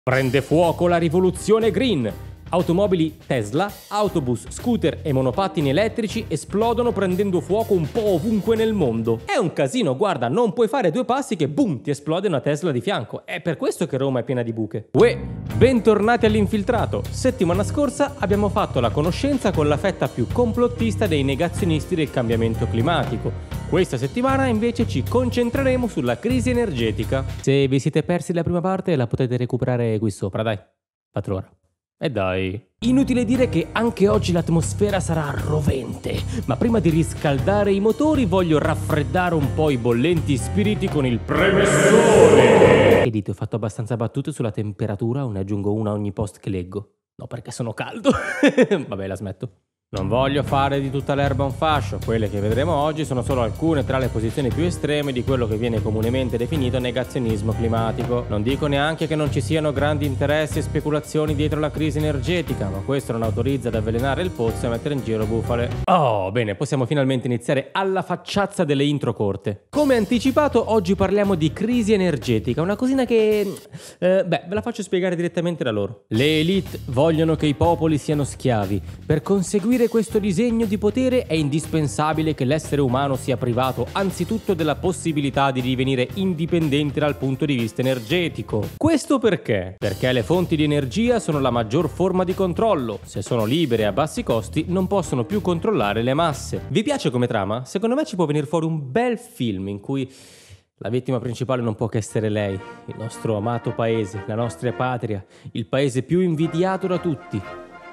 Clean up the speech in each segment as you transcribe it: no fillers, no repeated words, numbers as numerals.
Prende fuoco la rivoluzione green. Automobili Tesla, autobus, scooter e monopattini elettrici esplodono prendendo fuoco un po' ovunque nel mondo. È un casino, guarda, non puoi fare due passi che boom, ti esplode una Tesla di fianco. È per questo che Roma è piena di buche. Uè, bentornati all'Infiltrato. Settimana scorsa abbiamo fatto la conoscenza con la fetta più complottista dei negazionisti del cambiamento climatico. Questa settimana invece ci concentreremo sulla crisi energetica. Se vi siete persi la prima parte la potete recuperare qui sopra, dai, fatelo ora. E dai. Inutile dire che anche oggi l'atmosfera sarà rovente, ma prima di riscaldare i motori voglio raffreddare un po' i bollenti spiriti con il premessore. Che dite, ho fatto abbastanza battute sulla temperatura o ne aggiungo una ogni post che leggo? No, perché sono caldo. Vabbè, la smetto. Non voglio fare di tutta l'erba un fascio, quelle che vedremo oggi sono solo alcune tra le posizioni più estreme di quello che viene comunemente definito negazionismo climatico. Non dico neanche che non ci siano grandi interessi e speculazioni dietro la crisi energetica, ma questo non autorizza ad avvelenare il pozzo e a mettere in giro bufale. Oh, bene, possiamo finalmente iniziare alla facciazza delle intro corte. Come anticipato, oggi parliamo di crisi energetica, una cosina che... ve la faccio spiegare direttamente da loro. Le elite vogliono che i popoli siano schiavi. Per conseguire questo disegno di potere è indispensabile che l'essere umano sia privato anzitutto della possibilità di divenire indipendente dal punto di vista energetico. Questo perché? Perché le fonti di energia sono la maggior forma di controllo. Se sono libere a bassi costi non possono più controllare le masse. Vi piace come trama? Secondo me ci può venire fuori un bel film in cui la vittima principale non può che essere lei, il nostro amato paese, la nostra patria, il paese più invidiato da tutti,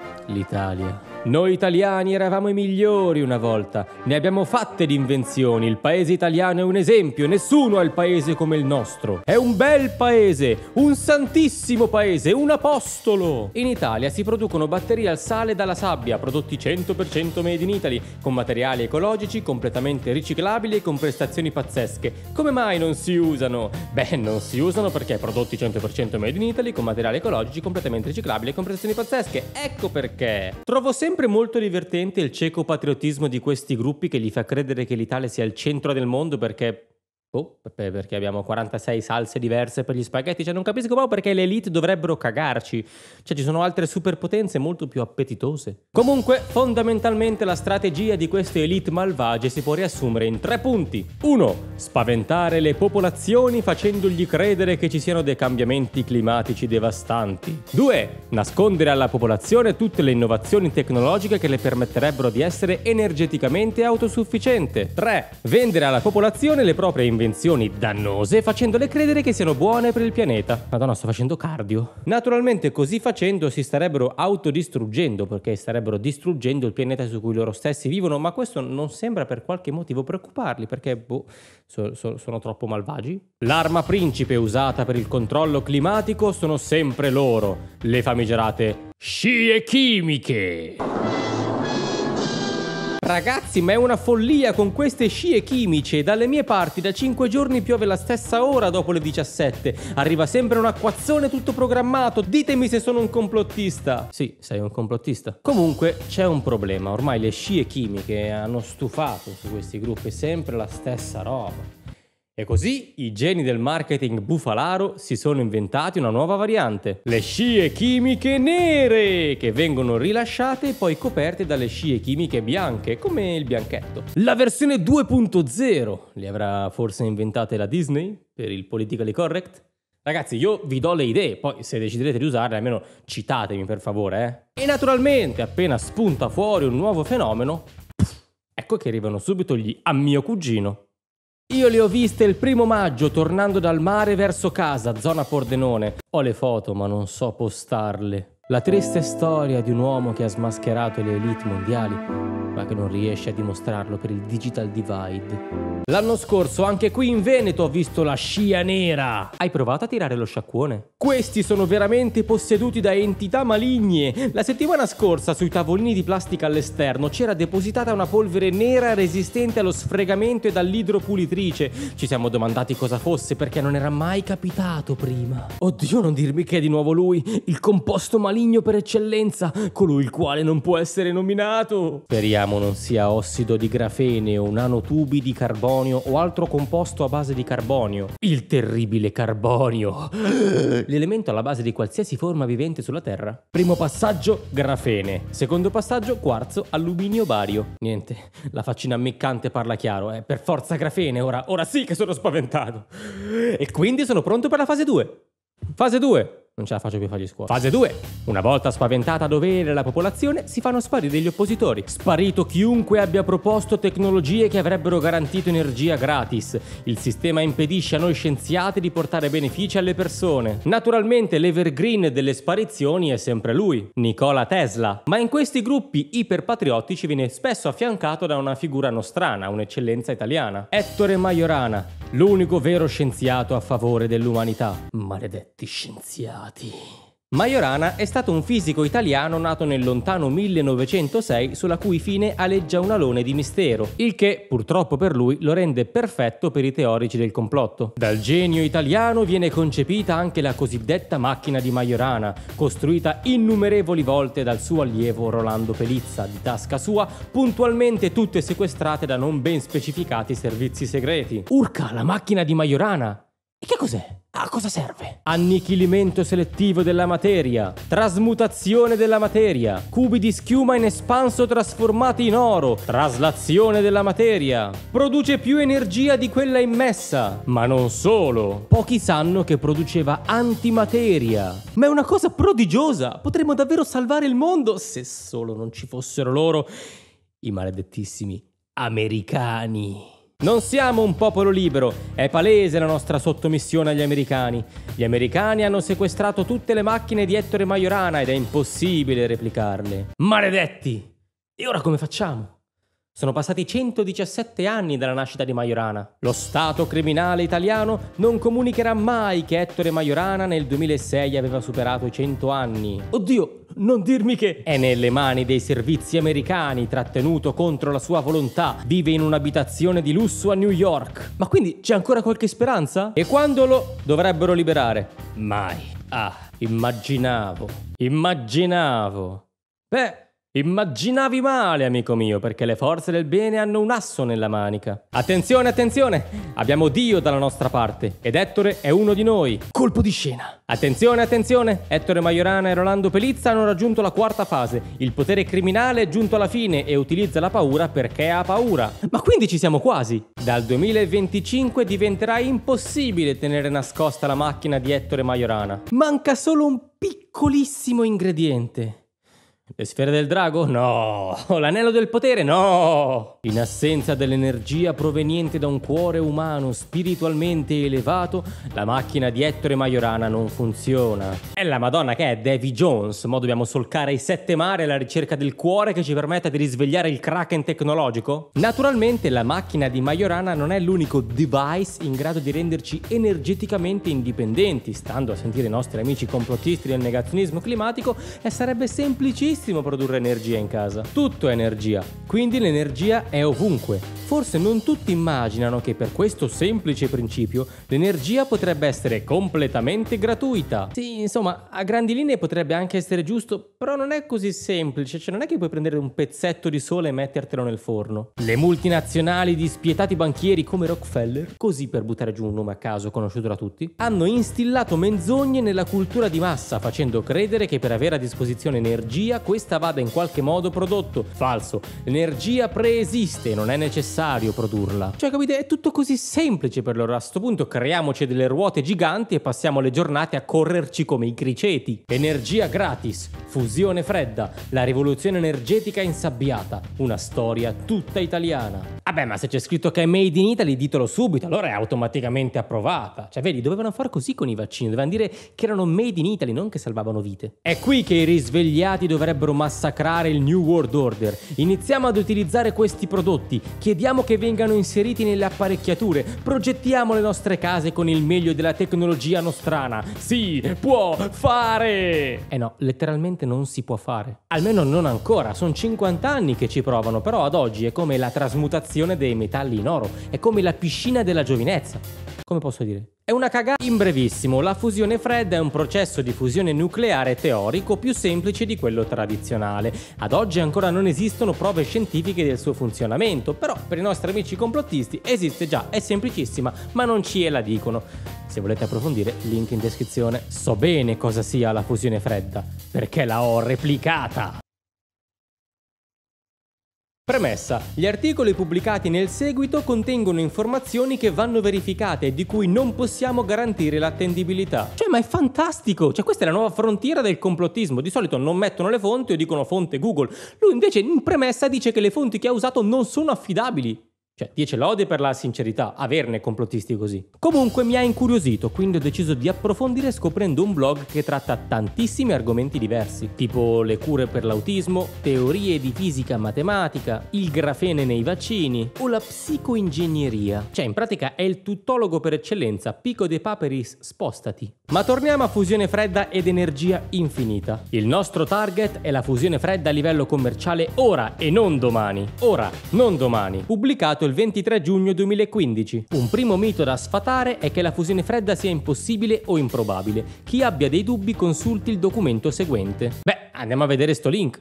l'Italia. Noi italiani eravamo i migliori una volta, ne abbiamo fatte di invenzioni, il paese italiano è un esempio, nessuno ha il paese come il nostro. È un bel paese, un santissimo paese, un apostolo! In Italia si producono batterie al sale dalla sabbia, prodotti 100% made in Italy, con materiali ecologici completamente riciclabili e con prestazioni pazzesche. Come mai non si usano? Beh, non si usano perché prodotti 100% made in Italy, con materiali ecologici completamente riciclabili e con prestazioni pazzesche. Ecco perché. Trovo sempre molto divertente il cieco patriottismo di questi gruppi che gli fa credere che l'Italia sia il centro del mondo perché abbiamo 46 salse diverse per gli spaghetti, cioè non capisco proprio perché le elite dovrebbero cagarci, cioè ci sono altre superpotenze molto più appetitose. Comunque, fondamentalmente la strategia di queste elite malvagie si può riassumere in 3 punti. 1. Spaventare le popolazioni facendogli credere che ci siano dei cambiamenti climatici devastanti. 2. Nascondere alla popolazione tutte le innovazioni tecnologiche che le permetterebbero di essere energeticamente autosufficiente. 3. Vendere alla popolazione le proprie invenzioni dannose facendole credere che siano buone per il pianeta. Madonna, sto facendo cardio. Naturalmente così facendo si starebbero autodistruggendo perché starebbero distruggendo il pianeta su cui loro stessi vivono, ma questo non sembra per qualche motivo preoccuparli perché sono troppo malvagi. L'arma principe usata per il controllo climatico sono sempre loro, le famigerate scie chimiche. Ragazzi, ma è una follia con queste scie chimiche. Dalle mie parti da 5 giorni piove la stessa ora dopo le 17. Arriva sempre un acquazzone tutto programmato. Ditemi se sono un complottista. Sì, sei un complottista. Comunque c'è un problema. Ormai le scie chimiche hanno stufato su questi gruppi sempre la stessa roba. E così i geni del marketing bufalaro si sono inventati una nuova variante, le scie chimiche nere, che vengono rilasciate e poi coperte dalle scie chimiche bianche, come il bianchetto. La versione 2.0, le avrà forse inventate la Disney per il politically correct? Ragazzi, io vi do le idee, poi se deciderete di usarle almeno citatemi per favore, E naturalmente appena spunta fuori un nuovo fenomeno, ecco che arrivano subito gli a mio cugino. Io le ho viste il 1° maggio tornando dal mare verso casa, zona Pordenone. Ho le foto ma non so postarle. La triste storia di un uomo che ha smascherato le elite mondiali, ma che non riesce a dimostrarlo per il digital divide. L'anno scorso anche qui in Veneto ho visto la scia nera. Hai provato a tirare lo sciacquone? Questi sono veramente posseduti da entità maligne. La settimana scorsa sui tavolini di plastica all'esterno c'era depositata una polvere nera resistente allo sfregamento e dall'idropulitrice. Ci siamo domandati cosa fosse perché non era mai capitato prima. Oddio, non dirmi che è di nuovo lui, il composto maligno maligno per eccellenza, colui il quale non può essere nominato. Speriamo non sia ossido di grafene o nanotubi di carbonio o altro composto a base di carbonio. Il terribile carbonio, l'elemento alla base di qualsiasi forma vivente sulla Terra. Primo passaggio, grafene. Secondo passaggio, quarzo, alluminio, bario. Niente, la faccina ammiccante parla chiaro, per forza grafene, ora sì che sono spaventato. E quindi sono pronto per la fase 2. Fase 2. Non ce la faccio più fargli scuola. Fase 2. Una volta spaventata a dovere la popolazione, si fanno sparire gli oppositori. Sparito chiunque abbia proposto tecnologie che avrebbero garantito energia gratis. Il sistema impedisce a noi scienziati di portare benefici alle persone. Naturalmente l'evergreen delle sparizioni è sempre lui, Nikola Tesla. Ma in questi gruppi iperpatriottici viene spesso affiancato da una figura nostrana, un'eccellenza italiana. Ettore Majorana, l'unico vero scienziato a favore dell'umanità. Maledetti scienziati. Majorana è stato un fisico italiano nato nel lontano 1906 sulla cui fine aleggia un alone di mistero, il che purtroppo per lui lo rende perfetto per i teorici del complotto. Dal genio italiano viene concepita anche la cosiddetta macchina di Majorana, costruita innumerevoli volte dal suo allievo Rolando Pelizza, di tasca sua, puntualmente tutte sequestrate da non ben specificati servizi segreti. Urca, la macchina di Majorana! E che cos'è? A cosa serve? Annichilimento selettivo della materia, trasmutazione della materia, cubi di schiuma in espanso trasformati in oro, traslazione della materia. Produce più energia di quella immessa. Ma non solo. Pochi sanno che produceva antimateria. Ma è una cosa prodigiosa. Potremmo davvero salvare il mondo se solo non ci fossero loro, i maledettissimi americani. Non siamo un popolo libero, è palese la nostra sottomissione agli americani. Gli americani hanno sequestrato tutte le macchine di Ettore Majorana ed è impossibile replicarle. Maledetti! E ora come facciamo? Sono passati 117 anni dalla nascita di Majorana. Lo Stato criminale italiano non comunicherà mai che Ettore Majorana nel 2006 aveva superato i 100 anni. Oddio, non dirmi che è nelle mani dei servizi americani, trattenuto contro la sua volontà, vive in un'abitazione di lusso a New York. Ma quindi c'è ancora qualche speranza? E quando lo dovrebbero liberare? Mai. Immaginavo. Beh, immaginavi male, amico mio, perché le forze del bene hanno un asso nella manica. Attenzione, attenzione! Abbiamo Dio dalla nostra parte ed Ettore è uno di noi. Colpo di scena. Attenzione, attenzione! Ettore Majorana e Rolando Pelizza hanno raggiunto la quarta fase. Il potere criminale è giunto alla fine e utilizza la paura perché ha paura. Ma quindi ci siamo quasi! Dal 2025 diventerà impossibile tenere nascosta la macchina di Ettore Majorana. Manca solo un piccolissimo ingrediente. Le sfere del drago? No! L'anello del potere? No! In assenza dell'energia proveniente da un cuore umano spiritualmente elevato, la macchina di Ettore Majorana non funziona. È la Madonna che è Davy Jones, mo dobbiamo solcare i 7 mari alla ricerca del cuore che ci permetta di risvegliare il Kraken tecnologico? Naturalmente la macchina di Majorana non è l'unico device in grado di renderci energeticamente indipendenti, stando a sentire i nostri amici complottisti del negazionismo climatico, e sarebbe semplicissimo produrre energia in casa. Tutto è energia, quindi l'energia è ovunque. Forse non tutti immaginano che per questo semplice principio l'energia potrebbe essere completamente gratuita. Sì, insomma, a grandi linee potrebbe anche essere giusto, però non è così semplice, cioè non è che puoi prendere un pezzetto di sole e mettertelo nel forno. Le multinazionali di spietati banchieri come Rockefeller, così per buttare giù un nome a caso conosciuto da tutti, hanno instillato menzogne nella cultura di massa, facendo credere che per avere a disposizione energia questa vada in qualche modo prodotto. Falso. L'energia preesiste e non è necessario produrla. Cioè, capite? È tutto così semplice per loro. A sto punto creiamoci delle ruote giganti e passiamo le giornate a correrci come i criceti. Energia gratis, fusione fredda, la rivoluzione energetica insabbiata, una storia tutta italiana. Vabbè, ma se c'è scritto che è made in Italy, ditelo subito, allora è automaticamente approvata. Cioè, vedi, dovevano fare così con i vaccini, dovevano dire che erano made in Italy, non che salvavano vite. È qui che i risvegliati dovrebbero massacrare il New World Order. Iniziamo ad utilizzare questi prodotti, chiediamo che vengano inseriti nelle apparecchiature, progettiamo le nostre case con il meglio della tecnologia nostrana. Si può fare! No, letteralmente non si può fare. Almeno non ancora, sono 50 anni che ci provano, però ad oggi è come la trasmutazione dei metalli in oro, è come la piscina della giovinezza. come posso dire? È una cagata. In brevissimo, la fusione fredda è un processo di fusione nucleare teorico più semplice di quello tradizionale. Ad oggi ancora non esistono prove scientifiche del suo funzionamento, però per i nostri amici complottisti esiste già, è semplicissima, ma non ci la dicono. Se volete approfondire, link in descrizione. So bene cosa sia la fusione fredda, perché la ho replicata. Premessa: gli articoli pubblicati nel seguito contengono informazioni che vanno verificate e di cui non possiamo garantire l'attendibilità. Cioè, ma è fantastico! Cioè, questa è la nuova frontiera del complottismo. Di solito non mettono le fonti o dicono fonte Google. Lui invece in premessa dice che le fonti che ha usato non sono affidabili. Cioè, 10 lode per la sincerità, averne complottisti così. Comunque mi ha incuriosito, quindi ho deciso di approfondire scoprendo un blog che tratta tantissimi argomenti diversi, tipo le cure per l'autismo, teorie di fisica matematica, il grafene nei vaccini o la psicoingegneria. Cioè, in pratica è il tuttologo per eccellenza, Pico de Paperis, spostati. Ma torniamo a fusione fredda ed energia infinita. Il nostro target è la fusione fredda a livello commerciale ora e non domani. Ora, non domani. Pubblicato il 23 giugno 2015. Un primo mito da sfatare è che la fusione fredda sia impossibile o improbabile. Chi abbia dei dubbi consulti il documento seguente. Beh, andiamo a vedere sto link.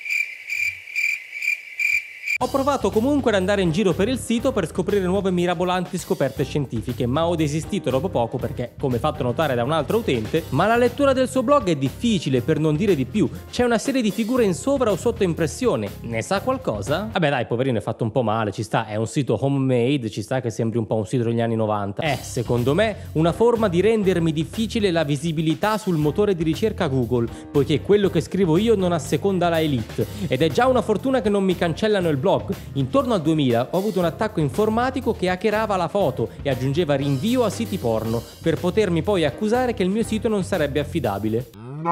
Ho provato comunque ad andare in giro per il sito per scoprire nuove mirabolanti scoperte scientifiche, ma ho desistito dopo poco perché, come fatto notare da un altro utente, ma la lettura del suo blog è difficile, per non dire di più. C'è una serie di figure in sovra o sotto impressione. Ne sa qualcosa? Vabbè dai, poverino, è fatto un po' male, ci sta, è un sito homemade, ci sta che sembri un po' un sito degli anni 90. È, secondo me, una forma di rendermi difficile la visibilità sul motore di ricerca Google, poiché quello che scrivo io non asseconda la elite, ed è già una fortuna che non mi cancellano il blog. Intorno al 2000 ho avuto un attacco informatico che hackerava la foto e aggiungeva rinvio a siti porno, per potermi poi accusare che il mio sito non sarebbe affidabile.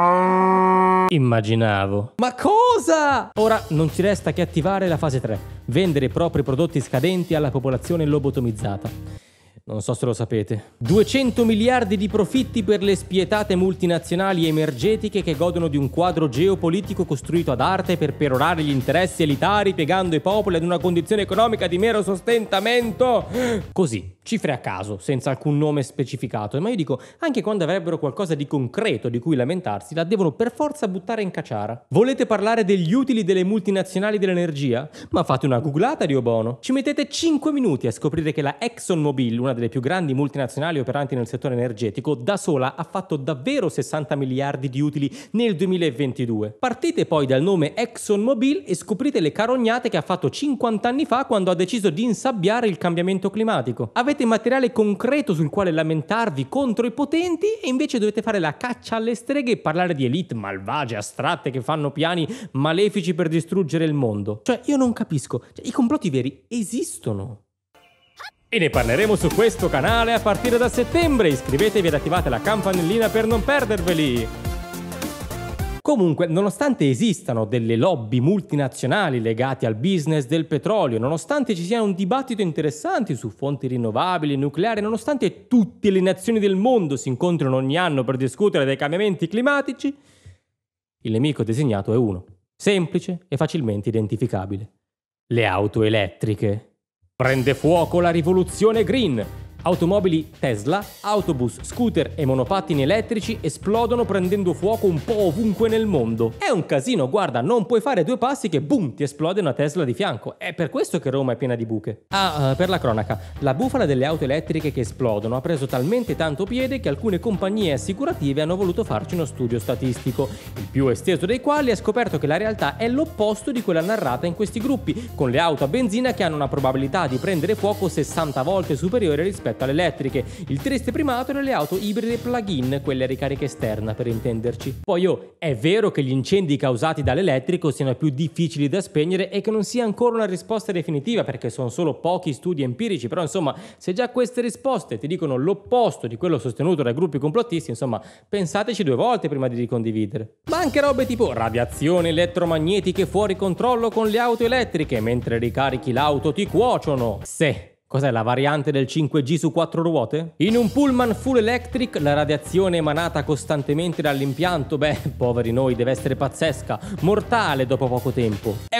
Immaginavo. Ma cosa? Ora non ci resta che attivare la fase 3, vendere i propri prodotti scadenti alla popolazione lobotomizzata. Non so se lo sapete. 200 miliardi di profitti per le spietate multinazionali energetiche che godono di un quadro geopolitico costruito ad arte per perorare gli interessi elitari, piegando i popoli ad una condizione economica di mero sostentamento. Così, cifre a caso, senza alcun nome specificato. Ma io dico, anche quando avrebbero qualcosa di concreto di cui lamentarsi, la devono per forza buttare in caciara. Volete parlare degli utili delle multinazionali dell'energia? Ma fate una googlata, Dio buono. Ci mettete 5 minuti a scoprire che la ExxonMobil, una delle più grandi multinazionali operanti nel settore energetico, da sola ha fatto davvero 60 miliardi di utili nel 2022. Partite poi dal nome ExxonMobil e scoprite le carognate che ha fatto 50 anni fa quando ha deciso di insabbiare il cambiamento climatico. Avete materiale concreto sul quale lamentarvi contro i potenti e invece dovete fare la caccia alle streghe e parlare di elite malvagie, astratte che fanno piani malefici per distruggere il mondo. Cioè, io non capisco. Cioè, i complotti veri esistono. E ne parleremo su questo canale a partire da settembre. Iscrivetevi ed attivate la campanellina per non perderveli. Comunque, nonostante esistano delle lobby multinazionali legate al business del petrolio, nonostante ci sia un dibattito interessante su fonti rinnovabili, nucleari, nonostante tutte le nazioni del mondo si incontrino ogni anno per discutere dei cambiamenti climatici, il nemico designato è uno, semplice e facilmente identificabile: le auto elettriche. Prende fuoco la rivoluzione green. Automobili Tesla, autobus, scooter e monopattini elettrici esplodono prendendo fuoco un po' ovunque nel mondo. È un casino, guarda, non puoi fare due passi che boom, ti esplode una Tesla di fianco. È per questo che Roma è piena di buche. Per la cronaca, la bufala delle auto elettriche che esplodono ha preso talmente tanto piede che alcune compagnie assicurative hanno voluto farci uno studio statistico, il più esteso dei quali ha scoperto che la realtà è l'opposto di quella narrata in questi gruppi, con le auto a benzina che hanno una probabilità di prendere fuoco 60 volte superiore rispetto alle elettriche. Il triste primato delle auto ibride plug-in, quelle a ricarica esterna per intenderci. Poi è vero che gli incendi causati dall'elettrico siano più difficili da spegnere e che non sia ancora una risposta definitiva perché sono solo pochi studi empirici, però insomma, se già queste risposte ti dicono l'opposto di quello sostenuto dai gruppi complottisti, insomma, pensateci due volte prima di ricondividere. Ma anche robe tipo radiazioni elettromagnetiche fuori controllo con le auto elettriche, mentre ricarichi l'auto ti cuociono. Cos'è, la variante del 5G su 4 ruote? In un pullman full electric la radiazione emanata costantemente dall'impianto, poveri noi, deve essere pazzesca, mortale dopo poco tempo. È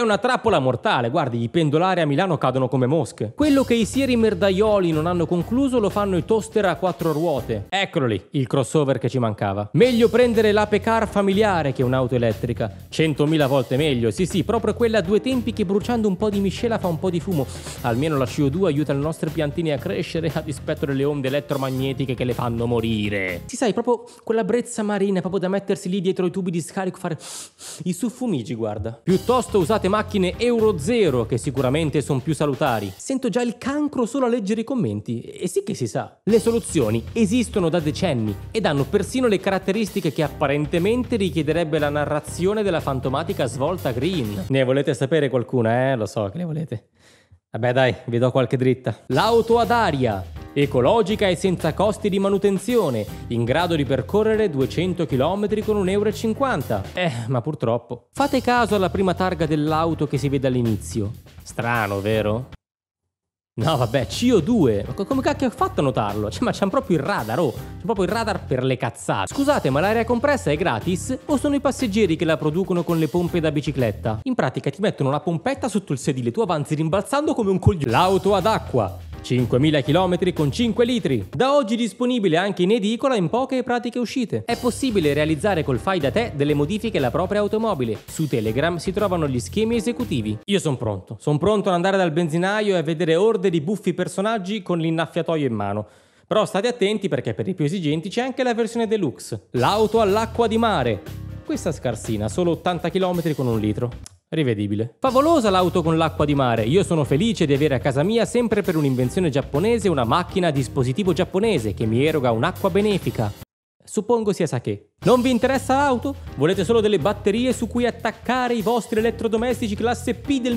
una trappola mortale, guardi, i pendolari a Milano cadono come mosche. Quello che i sieri merdaioli non hanno concluso lo fanno i toaster a 4 ruote. Eccolo lì, il crossover che ci mancava. Meglio prendere l'Ape Car familiare che un'auto elettrica. 100.000 volte meglio, sì, proprio quella a 2 tempi che bruciando un po' di miscela fa un po' di fumo. Almeno la CO2 aiuta le nostre piantine a crescere a dispetto delle onde elettromagnetiche che le fanno morire. Sì, sai, proprio quella brezza marina, proprio da mettersi lì dietro i tubi di scarico, fare i suffumigi, guarda. Piuttosto usate macchine Euro 0 che sicuramente sono più salutari. Sento già il cancro solo a leggere i commenti. E sì che si sa. Le soluzioni esistono da decenni ed hanno persino le caratteristiche che apparentemente richiederebbe la narrazione della fantomatica svolta green. Ne volete sapere qualcuna, Lo so che ne volete. Vabbè dai, vi do qualche dritta. L'auto ad aria, ecologica e senza costi di manutenzione, in grado di percorrere 200 km con 1,50 euro. Ma purtroppo. Fate caso alla prima targa dell'auto che si vede all'inizio. Strano, vero? No, vabbè, CO2. Ma come cacchio ha fatto a notarlo? Ma c'è proprio il radar, C'è proprio il radar per le cazzate. Scusate, ma l'aria compressa è gratis? O sono i passeggeri che la producono con le pompe da bicicletta? In pratica ti mettono la pompetta sotto il sedile, tu avanzi rimbalzando come un coglione. L'auto ad acqua. 5.000 km con 5 litri. Da oggi disponibile anche in edicola in poche pratiche uscite. È possibile realizzare col fai da te delle modifiche alla propria automobile. Su Telegram si trovano gli schemi esecutivi. Io sono pronto. Sono pronto ad andare dal benzinaio e a vedere orde di buffi personaggi con l'innaffiatoio in mano. Però state attenti perché per i più esigenti c'è anche la versione deluxe. L'auto all'acqua di mare. Questa scarsina, solo 80 km con 1 litro. Rivedibile. Favolosa l'auto con l'acqua di mare. Io sono felice di avere a casa mia, sempre per un'invenzione giapponese, una macchina a dispositivo giapponese che mi eroga un'acqua benefica. Suppongo sia sake. Non vi interessa l'auto? Volete solo delle batterie su cui attaccare i vostri elettrodomestici classe P del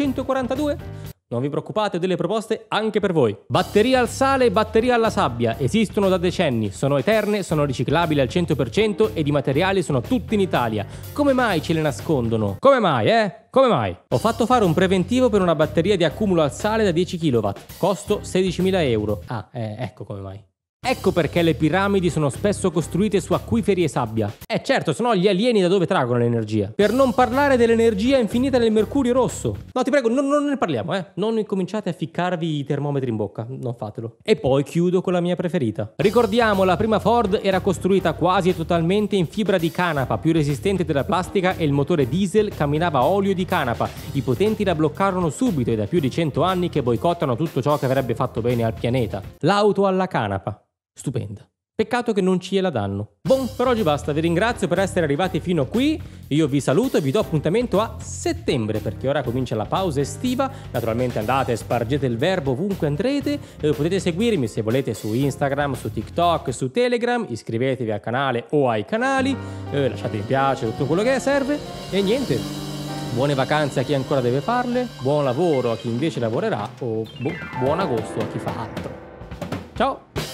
1942? Non vi preoccupate, ho delle proposte anche per voi. Batteria al sale e batteria alla sabbia. Esistono da decenni, sono eterne, sono riciclabili al 100% ed i materiali sono tutti in Italia. Come mai ce le nascondono? Come mai, Come mai? Ho fatto fare un preventivo per una batteria di accumulo al sale da 10 kW. Costo 16.000 euro. Ecco come mai. Ecco perché le piramidi sono spesso costruite su acquiferi e sabbia. Certo, sono gli alieni da dove traggono l'energia. Per non parlare dell'energia infinita del mercurio rosso. No, ti prego, non ne parliamo, Non incominciate a ficcarvi i termometri in bocca, non fatelo. E poi chiudo con la mia preferita. Ricordiamo, la prima Ford era costruita quasi totalmente in fibra di canapa, più resistente della plastica, e il motore diesel camminava a olio di canapa. I potenti la bloccarono subito ed è da più di 100 anni che boicottano tutto ciò che avrebbe fatto bene al pianeta. L'auto alla canapa. Stupenda. Peccato che non ce la danno. Bon, per oggi basta, vi ringrazio per essere arrivati fino qui, io vi saluto e vi do appuntamento a settembre, perché ora comincia la pausa estiva, naturalmente andate e spargete il verbo ovunque andrete, potete seguirmi se volete su Instagram, su TikTok, su Telegram, iscrivetevi al canale o ai canali, lasciate mi piace, tutto quello che serve, e niente, buone vacanze a chi ancora deve farle, buon lavoro a chi invece lavorerà, o buon agosto a chi fa altro. Ciao!